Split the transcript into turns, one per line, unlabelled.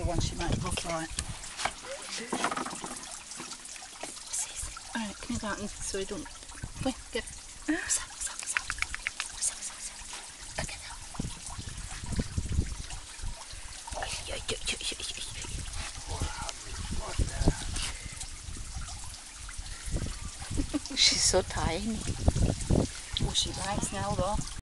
the one she made last night. Alright, come down so we don't... Wait, go.
She's so tiny.
Oh, she bites now though.